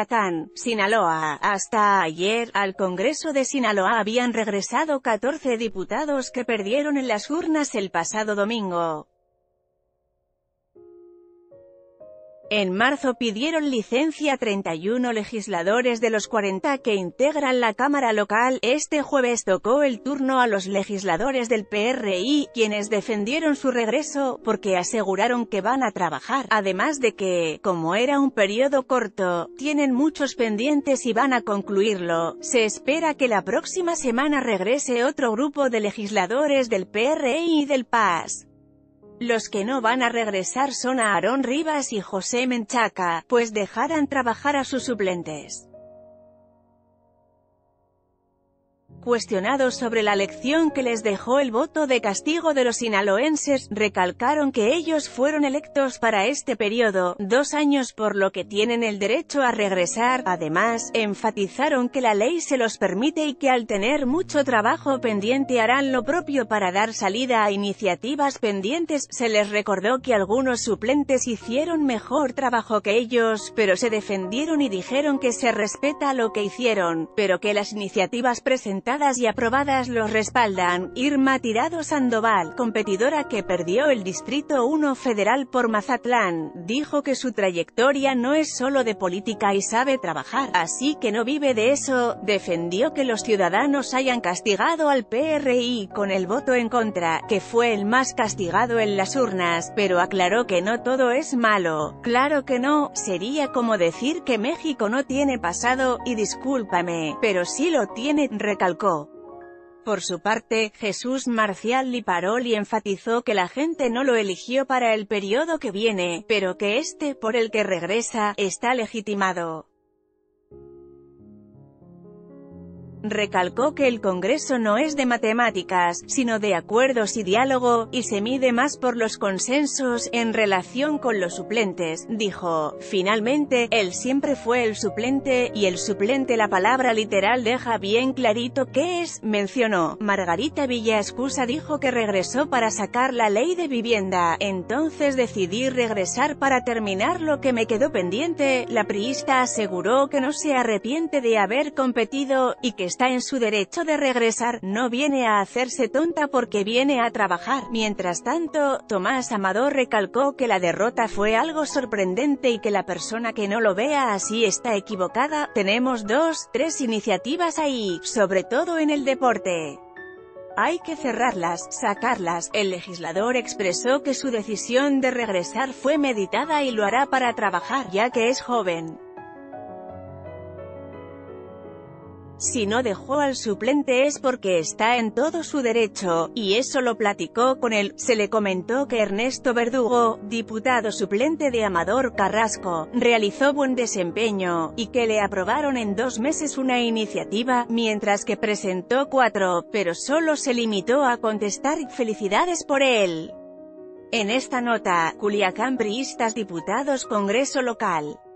Culiacán, Sinaloa. Hasta ayer, al Congreso de Sinaloa habían regresado 14 diputados que perdieron en las urnas el pasado domingo. En marzo pidieron licencia 31 legisladores de los 40 que integran la Cámara local. Este jueves tocó el turno a los legisladores del PRI, quienes defendieron su regreso, porque aseguraron que van a trabajar, además de que, como era un periodo corto, tienen muchos pendientes y van a concluirlo. Se espera que la próxima semana regrese otro grupo de legisladores del PRI y del PAS. Los que no van a regresar son Aarón Rivas y José Menchaca, pues dejarán trabajar a sus suplentes. Cuestionados sobre la lección que les dejó el voto de castigo de los sinaloenses, recalcaron que ellos fueron electos para este periodo, 2 años, por lo que tienen el derecho a regresar. Además, enfatizaron que la ley se los permite y que al tener mucho trabajo pendiente harán lo propio para dar salida a iniciativas pendientes. Se les recordó que algunos suplentes hicieron mejor trabajo que ellos, pero se defendieron y dijeron que se respeta lo que hicieron, pero que las iniciativas presentadas y aprobadas los respaldan. Irma Tirado Sandoval, competidora que perdió el Distrito 1 Federal por Mazatlán, dijo que su trayectoria no es solo de política y sabe trabajar, así que no vive de eso. Defendió que los ciudadanos hayan castigado al PRI con el voto en contra, que fue el más castigado en las urnas, pero aclaró que no todo es malo. Claro que no, sería como decir que México no tiene pasado, y discúlpame, pero sí lo tiene, recalcó. Por su parte, Jesús Marcial Liparoli enfatizó que la gente no lo eligió para el periodo que viene, pero que este, por el que regresa, está legitimado. Recalcó que el Congreso no es de matemáticas, sino de acuerdos y diálogo, y se mide más por los consensos. En relación con los suplentes, dijo: finalmente, él siempre fue el suplente, y el suplente, la palabra literal deja bien clarito qué es, mencionó. Margarita Villaescusa dijo que regresó para sacar la ley de vivienda. Entonces decidí regresar para terminar lo que me quedó pendiente. La priista aseguró que no se arrepiente de haber competido, y que está en su derecho de regresar, no viene a hacerse tonta porque viene a trabajar. Mientras tanto, Tomás Amador recalcó que la derrota fue algo sorprendente y que la persona que no lo vea así está equivocada. Tenemos 2, 3 iniciativas ahí, sobre todo en el deporte. Hay que cerrarlas, sacarlas. El legislador expresó que su decisión de regresar fue meditada y lo hará para trabajar, ya que es joven. Si no dejó al suplente es porque está en todo su derecho, y eso lo platicó con él. Se le comentó que Ernesto Verdugo, diputado suplente de Amador Carrasco, realizó buen desempeño, y que le aprobaron en 2 meses una iniciativa, mientras que presentó 4, pero solo se limitó a contestar «felicidades por él». En esta nota, Culiacán priistas diputados Congreso local.